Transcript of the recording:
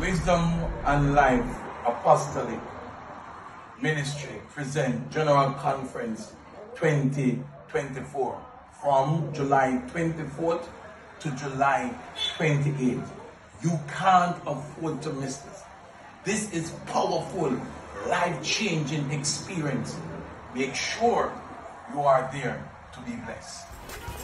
Wisdom and Life Apostolic Ministry present General Conference 2024 from July 24th to July 28th. You can't afford to miss this. This is powerful, life-changing experience. Make sure you are there to be blessed.